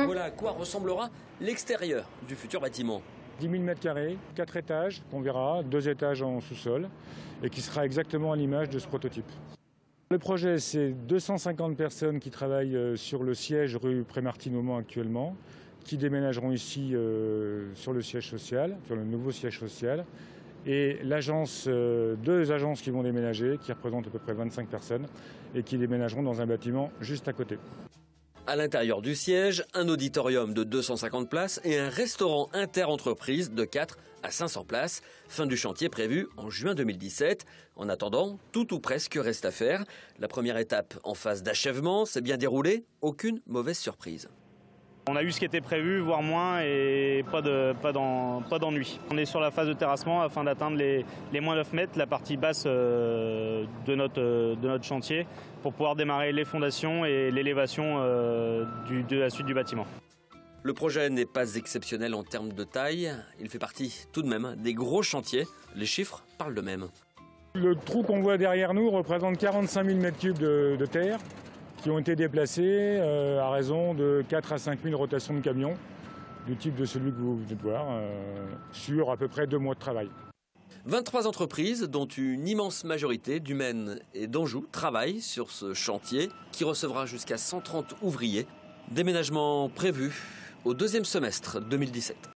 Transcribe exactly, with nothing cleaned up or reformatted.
Voilà à quoi ressemblera l'extérieur du futur bâtiment. dix mille mètres carrés, quatre étages qu'on verra, deux étages en sous-sol, et qui sera exactement à l'image de ce prototype. Le projet, c'est deux cent cinquante personnes qui travaillent sur le siège rue Pré-Martin-Aumont actuellement, qui déménageront ici euh, sur le siège social, sur le nouveau siège social, et l'agence, euh, deux agences qui vont déménager, qui représentent à peu près vingt-cinq personnes, et qui déménageront dans un bâtiment juste à côté. À l'intérieur du siège, un auditorium de deux cent cinquante places et un restaurant inter-entreprise de quatre à cinq cents places. Fin du chantier prévue en juin deux mille dix-sept. En attendant, tout ou presque reste à faire. La première étape en phase d'achèvement s'est bien déroulée, aucune mauvaise surprise. On a eu ce qui était prévu, voire moins, et pas de, pas d'en, pas d'ennui. On est sur la phase de terrassement afin d'atteindre les, les moins neuf mètres, la partie basse euh, de, notre, euh, de notre chantier, pour pouvoir démarrer les fondations et l'élévation euh, du, de la suite du bâtiment. Le projet n'est pas exceptionnel en termes de taille. Il fait partie tout de même des gros chantiers. Les chiffres parlent d'eux-mêmes. Le trou qu'on voit derrière nous représente quarante-cinq mille mètres cubes de, de terre, qui ont été déplacés euh, à raison de quatre à cinq mille rotations de camions, du type de celui que vous venez de voir, euh, sur à peu près deux mois de travail. vingt-trois entreprises, dont une immense majorité du Maine et d'Anjou, travaillent sur ce chantier qui recevra jusqu'à cent trente ouvriers. Déménagement prévu au deuxième semestre deux mille dix-sept.